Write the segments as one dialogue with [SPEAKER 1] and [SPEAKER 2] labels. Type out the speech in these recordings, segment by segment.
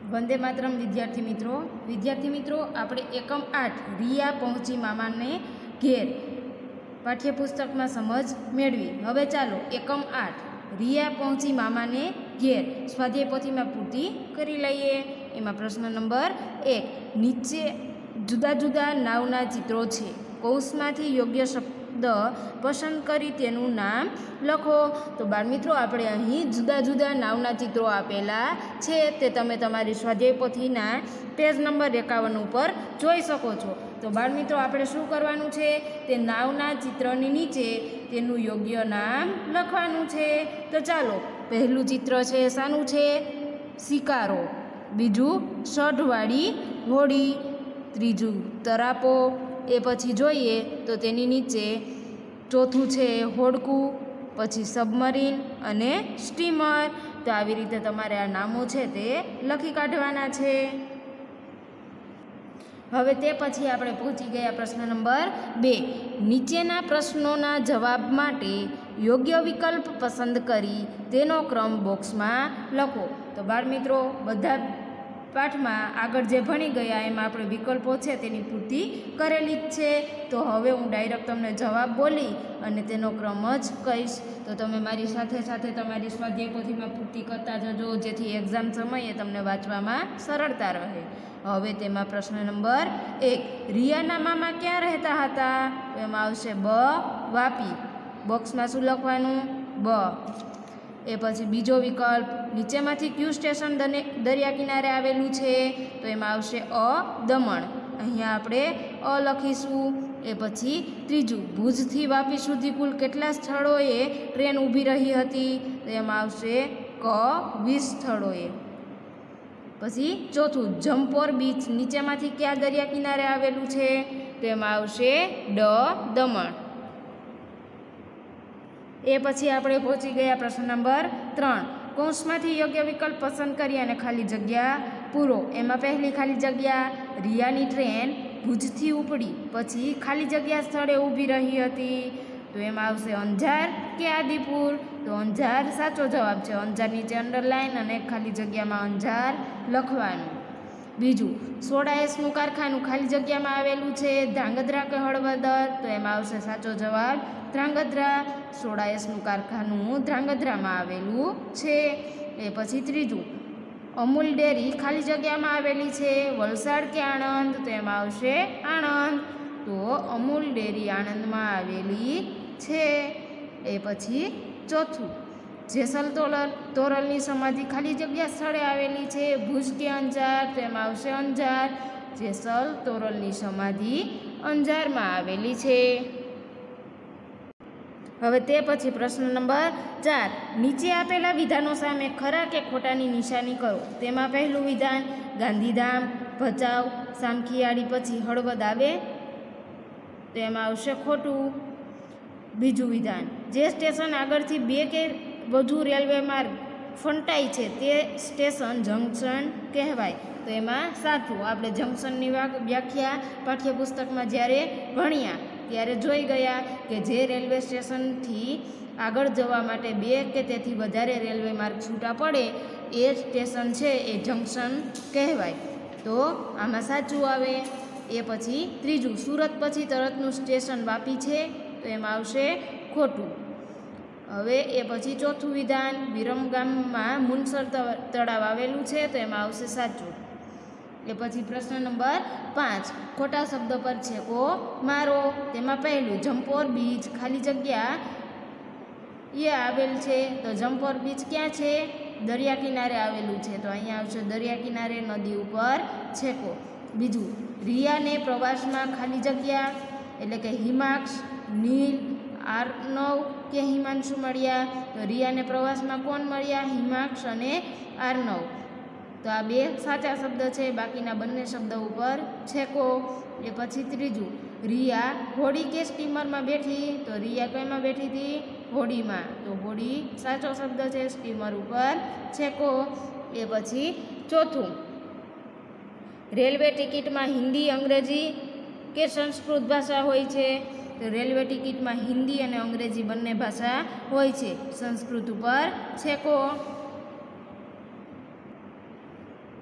[SPEAKER 1] वंदे मातरम विद्यार्थी मित्रों આપણે એકમ 8 रिया पहुंची मामा ने घेर पाठ्यपुस्तक में समझ मेळवी। हवे चालो एकम 8 रिया पहुंची मामा ने घेर स्वाध्याय पोथी में पूर्ति करी लईए। एमां प्रश्न नंबर 1 नीचे जुदा जुदा नावना चित्रों छे, कौंसमांथी योग्य शब्द पसंद करी तेनुं नाम लखो। तो बाळमित्रों आपणे अहीं जुदा जुदा नावना चित्रों आपेला छे ते तमे तमारी स्वाध्याय पोथीना पेज नंबर 51 पर जोई शको छो। तो बाळमित्रों आपणे शुं करवानुं छे, ते नावना चित्रनी नीचे तेनुं योग्य नाम लखवानुं छे। तो चालो पहेलुं चित्र छे शानुं छे, सिकारो, बीजुं सढवाळी होड़ी, त्रीजुं तरापो, ए पछी जोईए तो तेनी नीचे चौथुं छे होड़कું, पछी सबमरीन अने स्टीमर। तो आवी रीते तमारे आ नामो छे ते लखी काढवाना छे। हवे ते पछी आपणे पहोंची गया प्रश्न नंबर 2 नीचेना प्रश्नोना जवाब माटे योग्य विकल्प पसंद करी तेनो क्रम बॉक्स में लखो। तो बाळमित्रों बधा पाठ में आगळ जे भणी गया एमां आपणे विकल्पो छे तेनी पूर्ति करेली ज छे। तो हवे हूँ डायरेक्ट तमने जवाब बोली अने तेनो क्रम ज कहीश। तो तमे मारी साथे साथे तमारी स्वाध्याय पोथी में पूर्ति करता जजो, जेथी एक्जाम समये तमने वांचवामां सरळता रहे। हवे तेमां प्रश्न नंबर 1 रियाना मामा क्यां रहता हता? तो एमां आवशे ब वापी। बॉक्स में शुं लखवानुं? ब। ए पछी बीजो विकल्प नीचेमांथी क्यू स्टेशन दरिया किनारे आवेलुं छे? तो एमां आवशे अ दमण। अहींया आपणे अ लखीशुं। ए पछी त्रीजुं भुजथी वापी सुधी कुल केटला स्थळोए ट्रेन ऊभी रही हती? तो एमां आवशे क 20 स्थळोए। पछी चौथुं जम्पोर बीच नीचेमांथी क्या दरिया किनारे आवेलुं छे? तो एमां आवशे ड दमण। ए पछी आपणे पहोंची गया प्रश्न नंबर 3 कौंसमांथी योग्य विकल्प पसंद करी अने खाली जग्या पूरो। एमां पहली खाली जग्या रियानी ट्रेन भुजथी उपड़ी पछी खाली जग्या स्थळे ऊभी रही हती। तो एमां आवशे अंजार के आदिपुर? तो अंजार साचो जवाब छे। अंजार नीचे अंडरलाइन अने खाली जग्यामां अंजार लखवानुं। बीजू सोडा एसनुं कारखानुं खाली जग्यामां आवेलुं छे, ध्रांगध्रा के हळवदर? तो एमां आवशे साचो जवाब ध्रांगध्रा। सोडा एसनुं कारखानुं ध्रांगध्रामां आवेलुं छे। ए पछी त्रीजुं अमूल डेरी खाली जग्यामां आवेली छे, वलसाड के आणंद? तो एमां आवशे आणंद। तो अमूल डेरी आणंदमां आवेली छे। ए पछी चौथुं जेसल तोरलनी समाधि खाली जग्या स्थळे आवेली छे, भुज के अंजार? तो एमां आवशे अंजार। जेसल तोरलनी समाधि अंजारमां आवेली छे। हवे ते पछी प्रश्न नंबर 4 नीचे आपेला विधानों सामे खरा के खोटानी निशानी करो। तेमां पहेलुं विधान गांधीधाम भचाउ सामखियाળી पछी हळवद आवे? तो एमां आवशे खोटुं। बीजुं विधान जे स्टेशन आगळथी 2 के વધુ રેલવે માર્ગ ફંટાય છે તે સ્ટેશન જંકશન કહેવાય? તો એમાં સાચું। આપણે જંકશનની વ્યાખ્યા પાઠ્યપુસ્તકમાં જ્યારે ભણ્યા ત્યારે જોઈ ગયા કે જે રેલવે સ્ટેશનથી આગળ જવા માટે 2 કે તેથી વધારે રેલવે માર્ગ છૂટા પડે એ સ્ટેશન છે એ જંકશન કહેવાય। તો આમાં સાચું આવે। એ પછી ત્રીજું સુરત પછી તરતનું સ્ટેશન વાપી છે? તો એમાં આવશે ખોટું। હવે એ પછી ચોથું વિધાન વિરમગામમાં મુનસર તળાવ આવેલું છે? તો એમાં આવશે સાચું। એ પછી પ્રશ્ન નંબર 5 ખોટા શબ્દ પર છેકો મારો। તેમાં પહેલું જમ્પોર બીચ ખાલી જગ્યા એ આવેલ છે? તો જમ્પોર બીચ ક્યાં છે? દરિયા કિનારે આવેલું છે। તો અહીંયા આવશે દરિયા કિનારે નદી ઉપર છેકો। બીજું રિયાને પ્રવાસમાં ખાલી જગ્યા એટલે કે હિમાક્ષ નીલ આર્નવ કે હિમાંશુ મળ્યા? તો રિયાને પ્રવાસમાં કોણ મળ્યા? હિમાક્ષ અને આર્નવ। તો આ 2 સાચા શબ્દ છે, બાકીના બંને શબ્દ ઉપર છેકો। એ પછી ત્રીજું રિયા હોડી કે સ્ટીમરમાં બેઠી? તો રિયા કઈમાં બેઠી હતી? હોડીમાં। તો હોડી સાચો શબ્દ છે, સ્ટીમર ઉપર છેકો। એ પછી ચોથું રેલવે ટિકિટમાં હિન્દી અંગ્રેજી કે સંસ્કૃત ભાષા હોય છે? तो रेलवे टिकिट में हिंदी और अंग्रेजी बंने भाषा होय छे। संस्कृत पर छेको।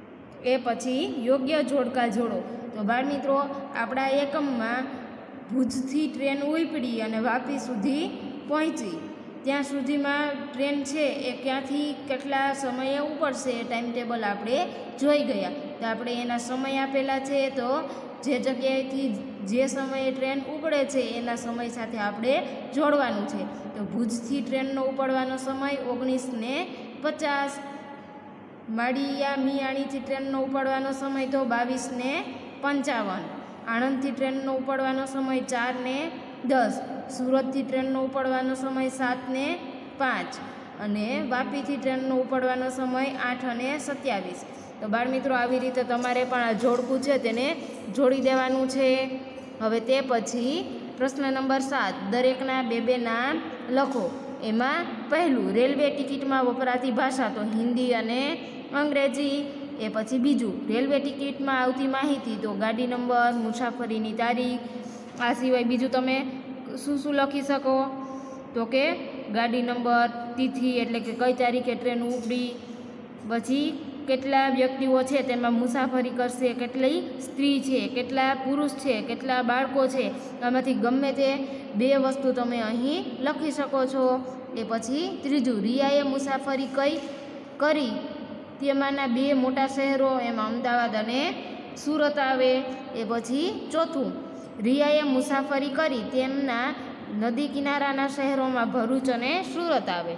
[SPEAKER 1] એ પછી યોગ્ય જોડકા જોડો. તો બાળમિત્રો, આપણા એકમમાં ભુજથી ટ્રેન ઉપડી અને વાપી સુધી પહોંચી, ત્યાં સુધીમાં ટ્રેન છે એ ક્યાંથી કેટલા સમયે ઉપડશે એ ટાઈમ ટેબલ આપણે જોઈ ગયા. તો આપણે એના સમય આપેલા છે, તો જે જગ્યાએથી જે સમયે ટ્રેન ઉપડે છે એના સમય સાથે આપણે જોડવાનું છે. તો ભુજથી ટ્રેનનો ઉપડવાનો સમય 19:50. મિયાણીથી ટ્રેનનો ઉપડવાનો સમય તો 22:55. આણંદથી ટ્રેનનો ઉપડવાનો સમય 4:10. સુરતથી ટ્રેનનો ઉપડવાનો સમય 7:05 અને વાપીથી ટ્રેનનો ઉપડવાનો સમય 8:27. તો બાળમિત્રો, આવી રીતે તમારે પણ આ જોડકું છે તેને જોડી દેવાનું છે. હવે તે પછી પ્રશ્ન નંબર 7, દરેકના 2 નામ લખો. એમાં પહેલું, રેલવે ટિકિટમાં વપરાતી ભાષા, તો હિન્દી અને અંગ્રેજી. એ પછી બીજું, રેલવે ટિકિટમાં આવતી માહિતી, તો ગાડી નંબર, મુસાફરીની તારીખ. આ સિવાય બીજું તમે શું લખી શકો? તો કે ગાડી નંબર, તિથિ એટલે કે કઈ તારીખે ટ્રેન ઉપડી, પછી કેટલા વ્યક્તિઓ છે તેમાં મુસાફરી કરશે, કેટલી સ્ત્રી છે, કેટલા પુરુષ છે, કેટલા બાળકો છે. આમાંથી ગમે તે 2 વસ્તુ તમે અહીં લખી શકો છો. એ પછી ત્રીજું, રિયાએ મુસાફરી કરી તેમાંના 2 મોટા શહેરો, એમાં અમદાવાદ અને સુરત આવે. એ પછી ચોથું, રિયાએ મુસાફરી કરી તેમના નદી કિનારાના શહેરોમાં ભરૂચ અને સુરત આવે.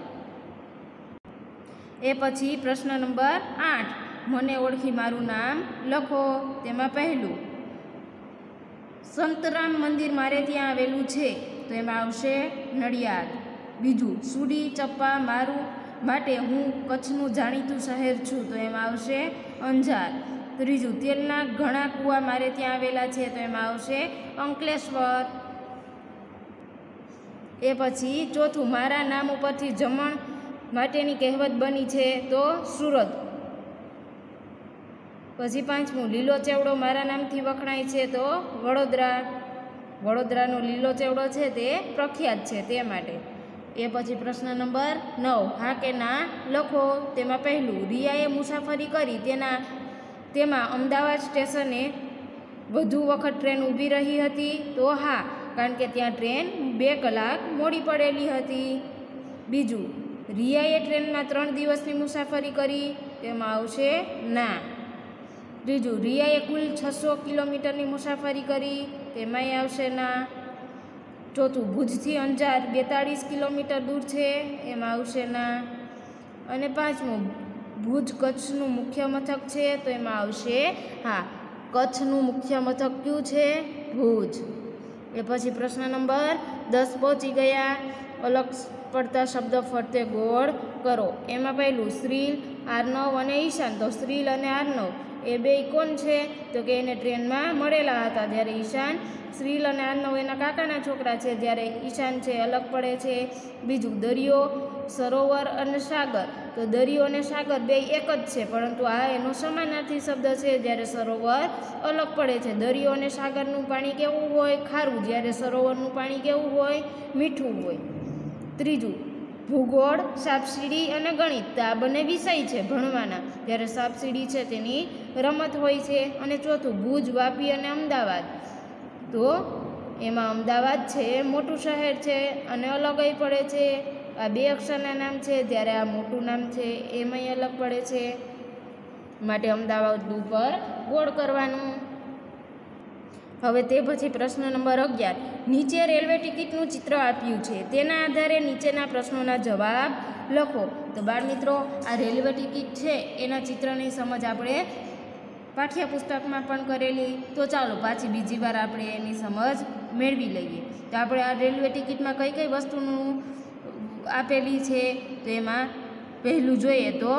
[SPEAKER 1] એ પછી પ્રશ્ન નંબર 8, મને ઓળખી મારું નામ લખો. તેમાં પહેલું, સંતરામ મંદિર મારે ત્યાં આવેલું છે, તો એમાં આવશે નડિયાદ. બીજું, સુડી ચપ્પા મારું માટે હું કચ્છનું જાણીતું શહેર છું, તો એમાં આવશે અંજાર. ત્રીજું, તેલના ઘણા કૂવા મારે ત્યાં આવેલા છે, તો એમાં આવશે અંકલેશ્વર. એ પછી ચોથું, મારા નામ ઉપરથી જમણ માટેની કહેવત બની છે, તો સુરત. પછી પાંચમું, લીલો ચેવડો મારા નામથી વખણાય છે, તો વડોદરા. વડોદરાનો લીલો ચેવડો છે તે પ્રખ્યાત છે તે માટે. એ પછી પ્રશ્ન નંબર 9, હા કે ના લખો. તેમાં પહેલું, રિયાએ મુસાફરી કરી તેમાં અમદાવાદ સ્ટેશને વધુ વખત ટ્રેન ઊભી રહી હતી, તો હા, કારણ કે ત્યાં ટ્રેન 2 કલાક મોડી પડેલી હતી. બીજું, રિયાએ ટ્રેનમાં 3 દિવસની મુસાફરી કરી, તેમાં આવશે ના. ત્રીજું, રિયાએ કુલ 600 કિલોમીટરની મુસાફરી કરી, તેમાંય આવશે ના. ચોથું, ભુજથી અંજાર 42 કિલોમીટર દૂર છે, એમાં આવશે ના. અને પાંચમું, ભુજ કચ્છનું મુખ્ય મથક છે, તો એમાં આવશે હા, કચ્છનું મુખ્ય મથક કયું છે? ભુજ. એ પછી પ્રશ્ન નંબર 10 પહોંચી ગયા. અલગ પડતા શબ્દ ફરતે ગોળ કરો. એમાં પહેલું, શ્રીલ, આર્નવ અને ઈશાન. તો શ્રીલ અને આર્નવ એ 2 કોણ છે? તો કે એને ટ્રેનમાં મળેલા હતા, જ્યારે ઈશાન, શ્રીલ અને આર્નવ એના કાકાના છોકરા છે, જ્યારે ઈશાન છે અલગ પડે છે. બીજું, દરિયો, સરોવર અને સાગર. તો દરિયો અને સાગર 2 એક જ છે, પરંતુ આ એનો સમાનાર્થી શબ્દ છે, જ્યારે સરોવર અલગ પડે છે. દરિયો અને સાગરનું પાણી કેવું હોય? ખારું, જ્યારે સરોવરનું પાણી કેવું હોય? મીઠું હોય. ત્રીજું, ભૂગોળ, સાપસીડી અને ગણિત. તો આ બંને વિષય છે ભણવાના, જ્યારે સાપસીડી છે તેની રમત હોય છે. અને ચોથું, ભુજ, વાપી અને અમદાવાદ. તો એમાં અમદાવાદ છે મોટું શહેર છે અને અલગ પડે છે. આ 2 અક્ષરના નામ છે, જ્યારે આ મોટું નામ છે એમાંય અલગ પડે છે, માટે અમદાવાદ ઉપર ગોળ કરવાનું. હવે તે પછી પ્રશ્ન નંબર 11, નીચે રેલવે ટિકિટનું ચિત્ર આપ્યું છે, તેના આધારે નીચેના પ્રશ્નોના જવાબ લખો. તો બાળમિત્રો, આ રેલવે ટિકિટ છે એના ચિત્રની સમજ આપણે પાઠ્યપુસ્તકમાં પણ કરેલી, તો ચાલો પાછી બીજી વાર આપણે એની સમજ મેળવી લઈએ. તો આપણે આ રેલવે ટિકિટમાં કઈ કઈ વસ્તુનું આપેલી છે? તો એમાં પહેલું જોઈએ તો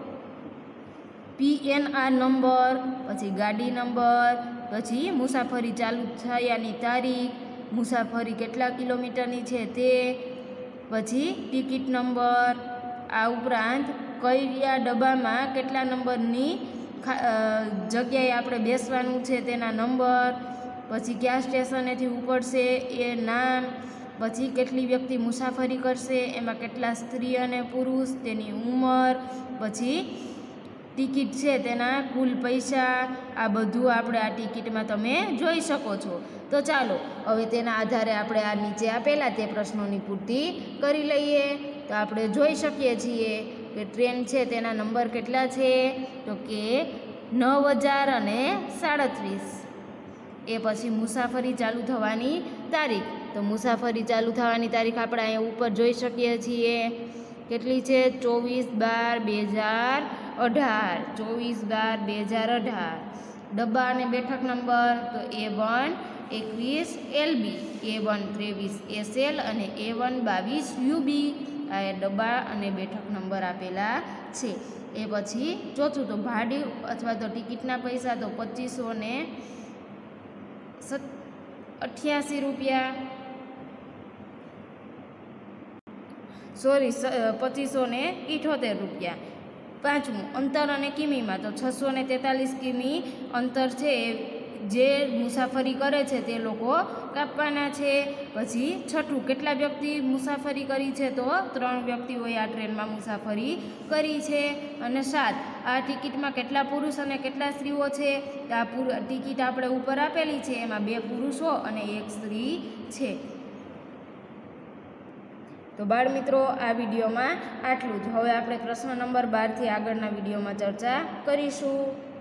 [SPEAKER 1] PNR નંબર, પછી ગાડી નંબર, પછી મુસાફરી ચાલુ થયાની તારીખ, મુસાફરી કેટલા કિલોમીટરની છે તે, પછી ટિકિટ નંબર. આ ઉપરાંત કયા ડબ્બામાં કેટલા નંબરની જગ્યાએ આપણે બેસવાનું છે તેના નંબર, પછી કયા સ્ટેશનેથી ઉપડશે એ નામ, પછી કેટલી વ્યક્તિ મુસાફરી કરશે, એમાં કેટલા સ્ત્રી અને પુરુષ, તેની ઉંમર, પછી ટિકિટ છે તેના કુલ પૈસા આ બધું આપણે આ ટિકિટમાં તમે જોઈ શકો છો. તો ચાલો હવે તેના આધારે આપણે આ નીચે આપેલા તે પ્રશ્નોની પૂર્તિ કરી લઈએ. તો આપણે જોઈ શકીએ છીએ કે ટ્રેન છે તેના નંબર કેટલા છે, તો કે 9037. એ પછી મુસાફરી ચાલુ થવાની તારીખ, તો મુસાફરી ચાલુ થવાની તારીખ આપણે અહીંયા ઉપર જોઈ શકીએ છીએ કેટલી છે, 24/12/2018. 24/12/2018. ડબ્બા અને બેઠક નંબર તો A1 21 LB, A1 23 SL અને A1 22 UB. આ ડબ્બા અને બેઠક નંબર આપેલા છે. એ પછી ચોથું તો ભાડું અથવા તો ટિકિટના પૈસા તો 2588 રૂપિયા, 2578 રૂપિયા. પાંચમું અંતર અને કિમીમાં તો 643 કિમી અંતર છે જે મુસાફરી કરે છે તે લોકો કાપવાના છે. પછી છઠ્ઠું કેટલા વ્યક્તિ મુસાફરી કરી છે, તો 3 વ્યક્તિઓએ આ ટ્રેનમાં મુસાફરી કરી છે. અને 7 આ ટિકિટમાં કેટલા પુરુષ અને કેટલા સ્ત્રીઓ છે, આ ટિકિટ આપણે ઉપર આપેલી છે એમાં 2 પુરુષો અને 1 સ્ત્રી છે. તો બાળ મિત્રો આ વિડીયોમાં આટલું જ. હવે આપણે પ્રશ્ન નંબર 12 થી આગળના વિડીયોમાં ચર્ચા કરીશું.